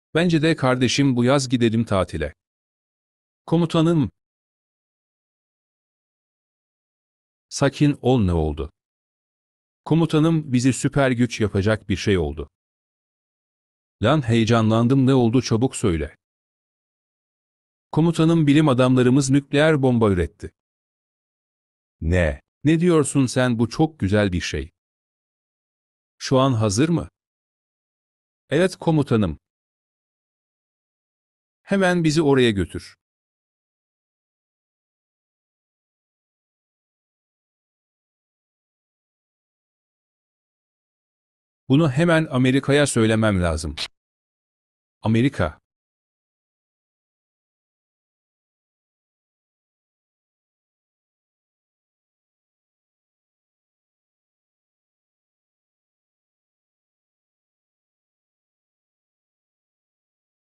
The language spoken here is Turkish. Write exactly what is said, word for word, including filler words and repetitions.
Bence de kardeşim bu yaz gidelim tatile. Komutanım, sakin ol ne oldu? Komutanım bizi süper güç yapacak bir şey oldu. Lan heyecanlandım ne oldu çabuk söyle. Komutanım bilim adamlarımız nükleer bomba üretti. Ne? Ne diyorsun sen bu çok güzel bir şey. Şu an hazır mı? Evet komutanım. Hemen bizi oraya götür. Bunu hemen Amerika'ya söylemem lazım. Amerika.